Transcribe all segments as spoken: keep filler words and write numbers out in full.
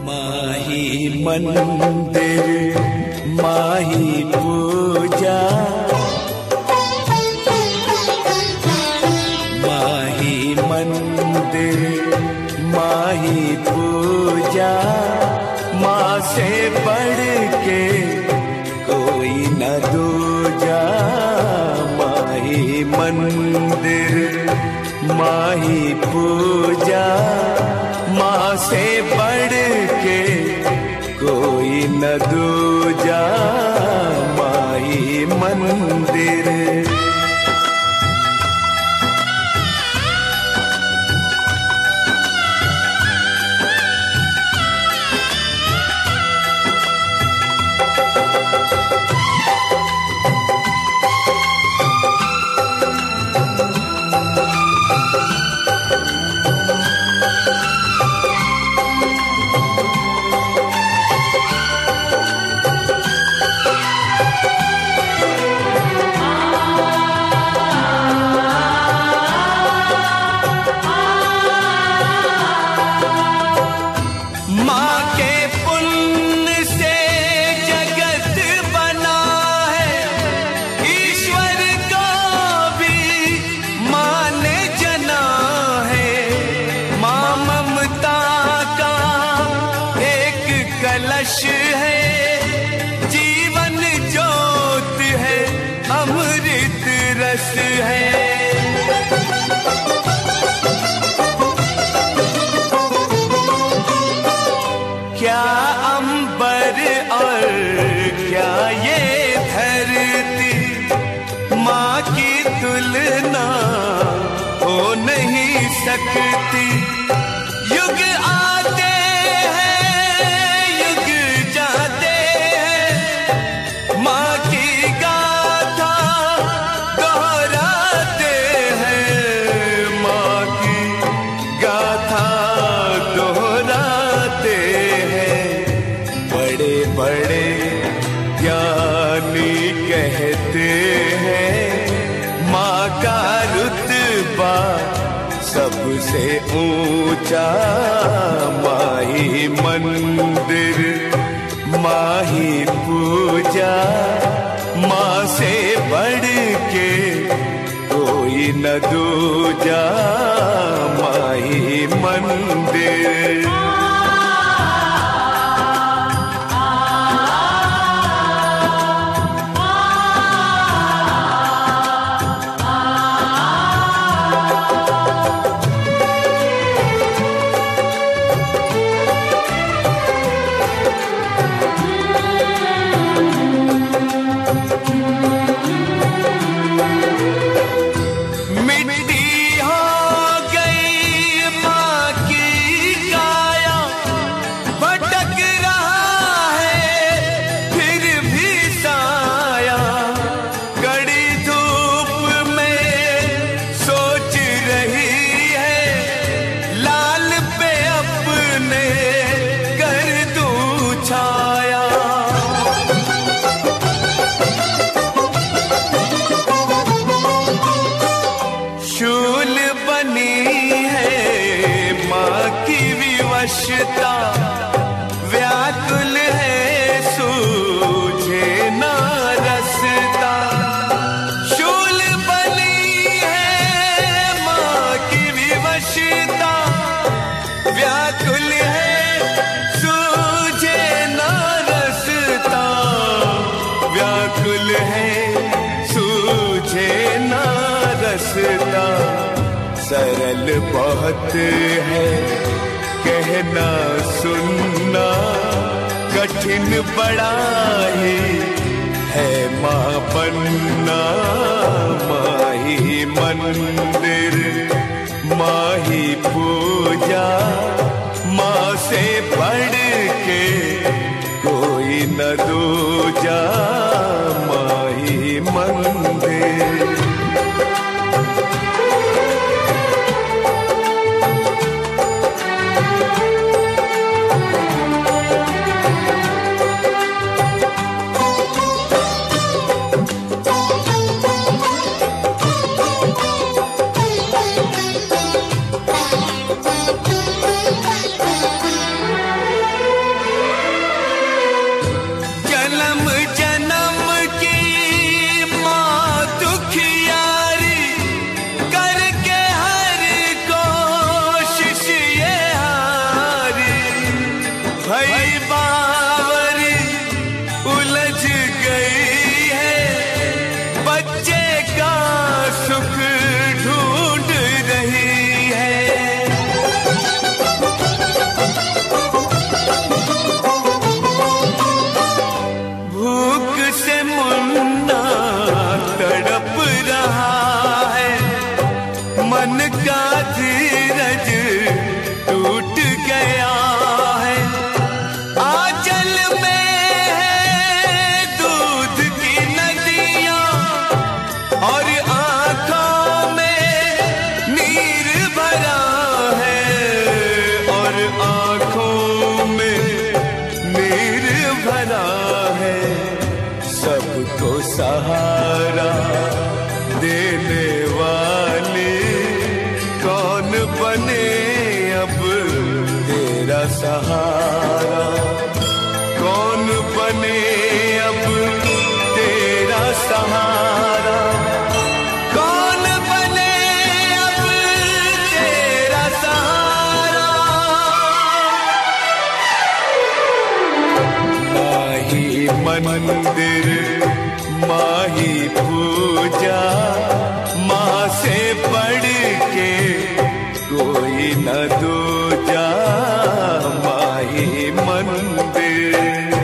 माही मंदिर माही पूजा, माही मंदिर माही पूजा, माँ से बढ़ के कोई न दूजा। माही मंदिर माही पूजा, माँ से बढ़ के कोई न दूजा। माही मंदिर है, जीवन ज्योत है, अमृत रस है। क्या अंबर और क्या ये धरती, माँ की तुलना हो नहीं सकती। युग आते बड़े ज्ञानी कहते हैं, माँ का रुतबा सबसे ऊंचा। माही मंदिर माही पूजा, माँ से बढ़ के कोई न दूजा। माही मंदिर विवशता, व्याकुल है सूझे ना रसता। शूल बनी है माँ की विवशता, व्याकुल है सूझे ना रसता। व्याकुल है सूझे ना रसता। सरल बहुत है कहना सुनना, कठिन बड़ा ही है माँ बनना। माही मंदिर माही पूजा, माँ से बढ़ के कोई न दूजा। माही मंदिर Thank you. सहारा देने वाली कौन बने अब तेरा सहारा, कौन बने अब तेरा सहारा, कौन बने अब तेरा सहारा। माही मंदिर माही पूजा, माँ से बढ़ के कोई न दूजा। माही मंदिर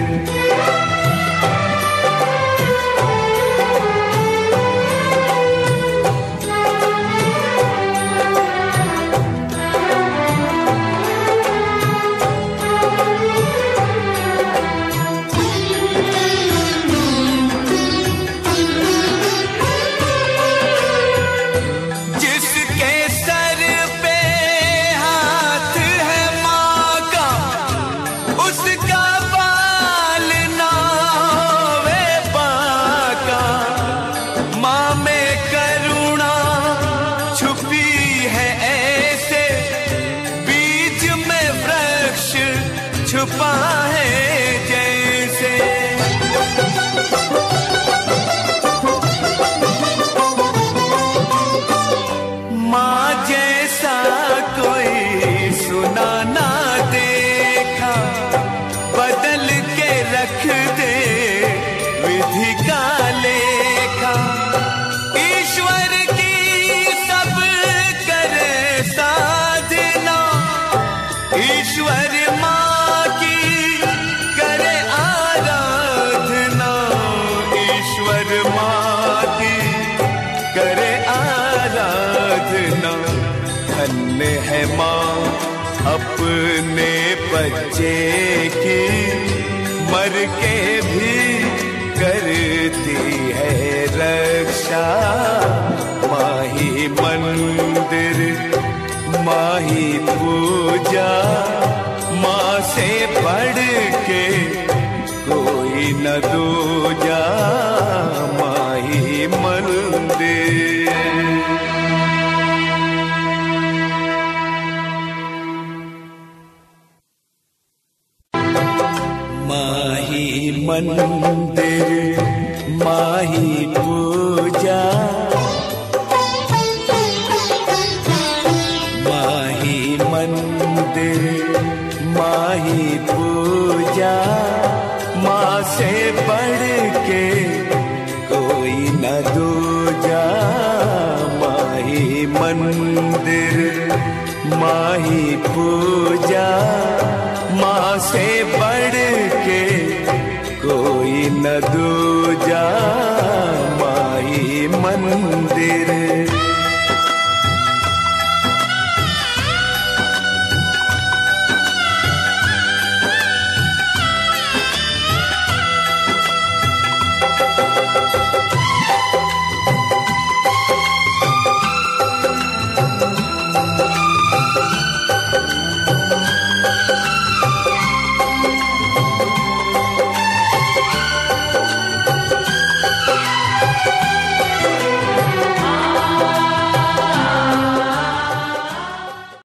छुपा है जैसे। माँ जैसा कोई सुना ना देखा, बदल के रख दे विधि का लेखा। ईश्वर की सब करे साधना, ईश्वर धन्य है माँ अपने बच्चे की, मर के भी करती है रक्षा। माही मंदिर माही पूजा, माँ से बढ़ के कोई न दूजा। माही मंदिर मंदिर माही पूजा, माही मंदिर माही पूजा, माँ से बढ़ के कोई न दूजा। माही मंदिर माही पूजा, माँ से बढ़ के कोई न दूजा।